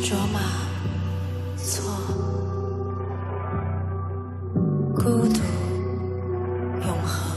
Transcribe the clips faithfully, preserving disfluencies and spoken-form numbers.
卓玛错，孤独永恒，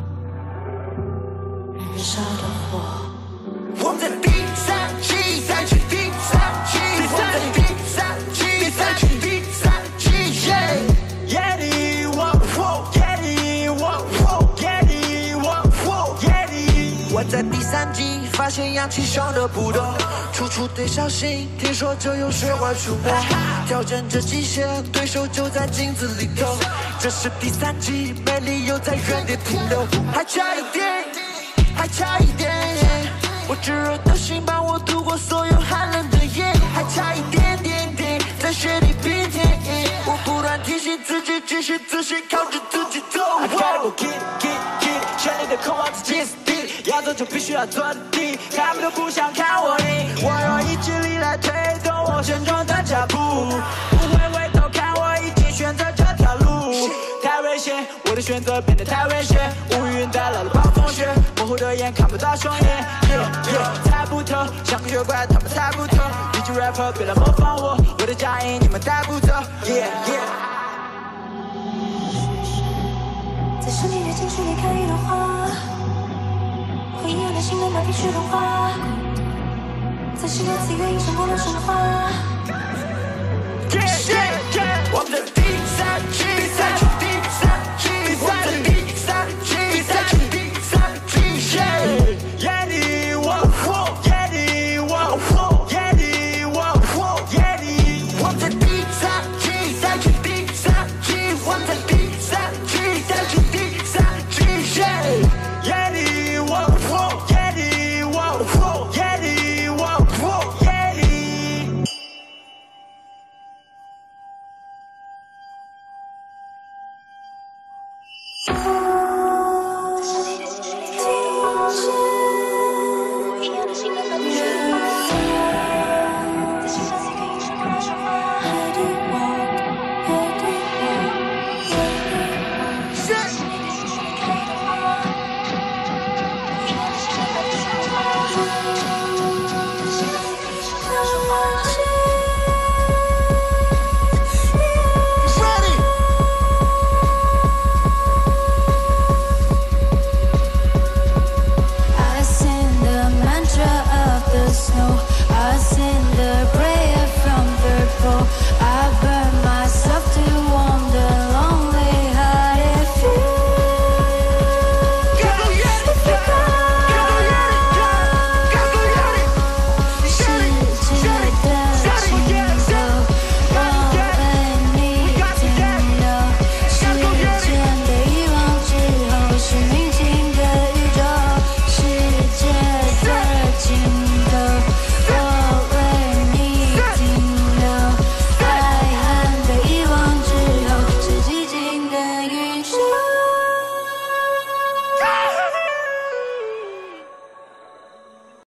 燃烧的火。 我们在第三季，再去第三季，我们在第三季，再去第三季。耶里我我耶里我我耶里我我耶里。我在第三季发现氧气上的不动，处处得小心，听说这有水怪出没，挑战着极限，对手就在镜子里头。这是第三季，没理由在原地停留，还差一点，还差一点。我炙热的心伴我度过所有寒冷的夜，还差一点点点，在雪地冰天。我不断提醒自己，继续自信，靠着自己走。I gotta go get it, get it, get it， 全力的渴望自己死地，要走就必须要做地，他们都不想看我赢，我用意志力来推动我沉重的脚步，不会回头看，我已经选择这条路。太危险，我的选择变得太危险，乌云带来了暴风雪，模糊的眼看不到双眼。Yeah, yeah， 猜不透，像个血怪，他们猜不透。一句 rapper， 别来模仿我，我的脚印你们带不走。Yeah, yeah。 在身体的禁区里可以融化，回忆让内心的那必须融化，在心有自愿影响过了神话。 Yeah, yeah, yeah， 我们的第三季。